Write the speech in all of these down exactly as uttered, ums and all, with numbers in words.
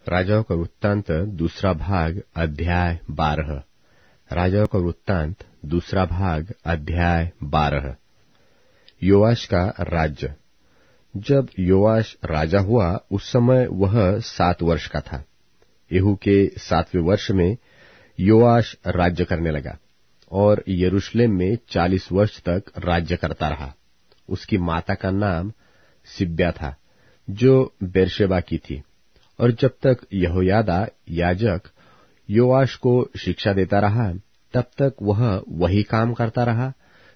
राजाओं का वृत्तांत दूसरा भाग अध्याय बारह। राजाओं का वृत्तांत दूसरा भाग अध्याय बारह। योआश का राज्य। जब योआश राजा हुआ उस समय वह सात वर्ष का था। यहू के सातवें वर्ष में योआश राज्य करने लगा और यरूशलेम में चालीस वर्ष तक राज्य करता रहा। उसकी माता का नाम सिब्या था, जो बेरशेबा की थी। और जब तक यहोयादा याजक योआश को शिक्षा देता रहा, तब तक वह वही काम करता रहा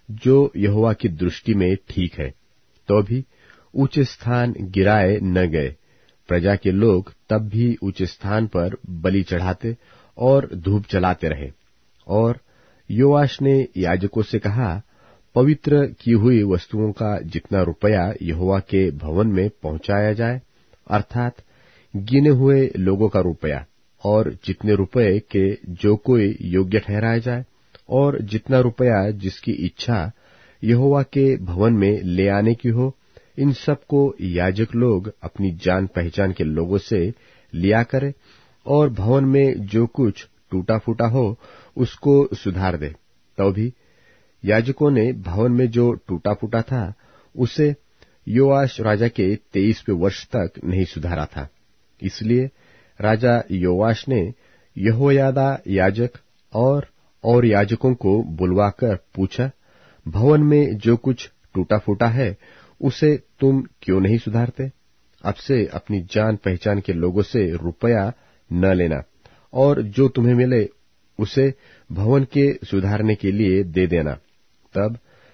जो यहोवा की दृष्टि में ठीक है। तो भी ऊंचे स्थान गिराए न गए। प्रजा के लोग तब भी ऊंचे स्थान पर बलि चढ़ाते और धूप जलाते रहे। और योआश ने याजकों से कहा, पवित्र की हुई वस्तुओं का जितना रुपया यहोवा के भवन में पहुंचाया जाए, अर्थात गिने हुए लोगों का रुपया, और जितने रुपये के जो कोई योग्य ठहराया जाए, और जितना रुपया जिसकी इच्छा यहोवा के भवन में ले आने की हो, इन सब को याजक लोग अपनी जान पहचान के लोगों से लिया करे, और भवन में जो कुछ टूटा फूटा हो उसको सुधार दे। तो भी याजकों ने भवन में जो टूटा फूटा था उसे योआश राजा के तेईसवें वर्ष तक नहीं सुधारा था। इसलिए राजा योआश ने यहोयादा याजक और और याजकों को बुलवाकर पूछा, भवन में जो कुछ टूटा फूटा है उसे तुम क्यों नहीं सुधारते? अब से अपनी जान पहचान के लोगों से रुपया न लेना, और जो तुम्हें मिले उसे भवन के सुधारने के लिए दे देना। तब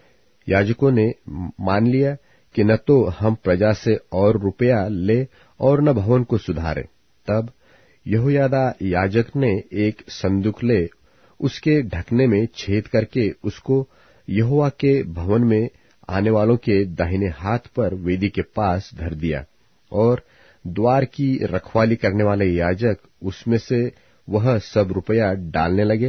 याजकों ने मान लिया कि न तो हम प्रजा से और रुपया ले और न भवन को सुधारे। तब यहोयादा याजक ने एक संदूक ले उसके ढकने में छेद करके उसको यहोवा के भवन में आने वालों के दाहिने हाथ पर वेदी के पास धर दिया, और द्वार की रखवाली करने वाले याजक उसमें से वह सब रुपया डालने लगे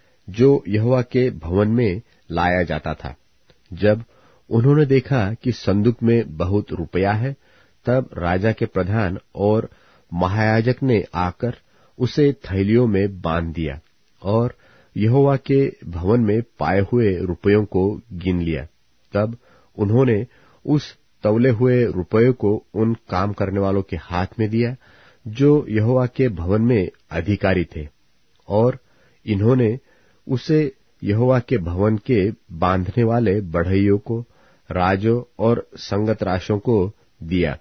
जो यहोवा के भवन में लाया जाता था। जब उन्होंने देखा कि संदूक में बहुत रुपया है, तब राजा के प्रधान और महायाजक ने आकर उसे थैलियों में बांध दिया और यहोवा के भवन में पाए हुए रुपयों को गिन लिया। तब उन्होंने उस तौले हुए रुपयों को उन काम करने वालों के हाथ में दिया जो यहोवा के भवन में अधिकारी थे, और इन्होंने उसे यहोवा के भवन के बांधने वाले बढ़इयों को, राजों और संगत राशों को दिया।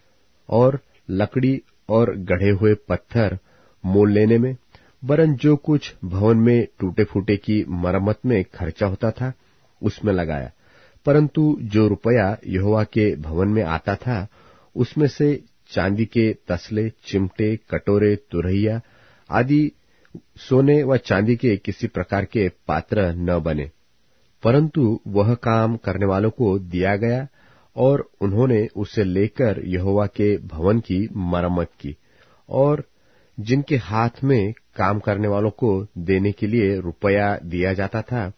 और लकड़ी और गढ़े हुए पत्थर मोल लेने में, वरन जो कुछ भवन में टूटे फूटे की मरम्मत में खर्चा होता था उसमें लगाया। परंतु जो रुपया यहोवा के भवन में आता था उसमें से चांदी के तसले, चिमटे, कटोरे, तुरहिया आदि सोने व चांदी के किसी प्रकार के पात्र न बने, परंतु वह काम करने वालों को दिया गया, और उन्होंने उसे लेकर यहोवा के भवन की मरम्मत की। और जिनके हाथ में काम करने वालों को देने के लिए रुपया दिया जाता था,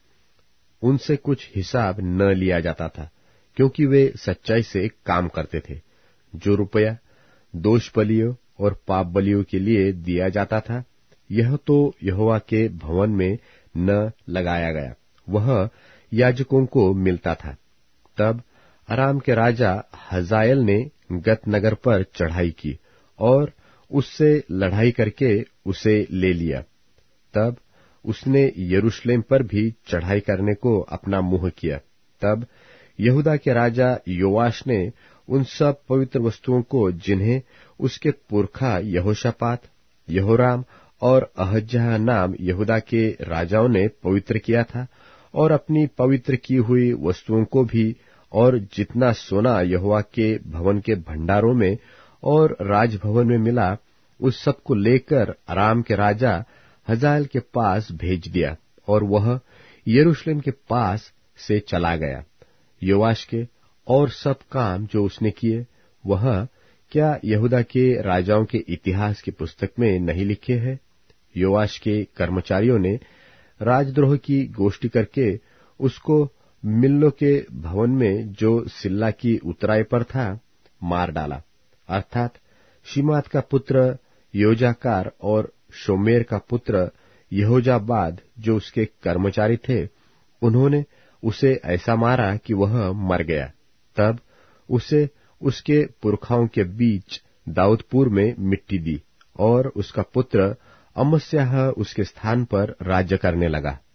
उनसे कुछ हिसाब न लिया जाता था, क्योंकि वे सच्चाई से काम करते थे। जो रुपया दोष बलियों और पाप बलियों के लिए दिया जाता था, यह तो यहोवा के भवन में न लगाया गया, वह याजकों को मिलता था। तब अराम के राजा हजाएल ने गत नगर पर चढ़ाई की और उससे लड़ाई करके उसे ले लिया। तब उसने यरूशलेम पर भी चढ़ाई करने को अपना मुंह किया। तब यहूदा के राजा योआश ने उन सब पवित्र वस्तुओं को, जिन्हें उसके पुरखा यहोशापात, यहोराम और अहज्याह नाम यहूदा के राजाओं ने पवित्र किया था, और अपनी पवित्र की हुई वस्तुओं को भी, और जितना सोना यहोवा के भवन के भंडारों में और राजभवन में मिला, उस सब को लेकर अराम के राजा हजाएल के पास भेज दिया, और वह यरूशलेम के पास से चला गया। योआश के और सब काम जो उसने किए, वह क्या यहूदा के राजाओं के इतिहास की पुस्तक में नहीं लिखे हैं? योआश के कर्मचारियों ने राजद्रोह की गोष्ठी करके उसको मिल्लो के भवन में, जो सिल्ला की उतराई पर था, मार डाला, अर्थात शिमात का पुत्र योजाकार और शोमेर का पुत्र यहोजाबाद, जो उसके कर्मचारी थे, उन्होंने उसे ऐसा मारा कि वह मर गया। तब उसे उसके पुरखाओं के बीच दाऊदपुर में मिट्टी दी और उसका पुत्र अमस्याह उसके स्थान पर राज्य करने लगा।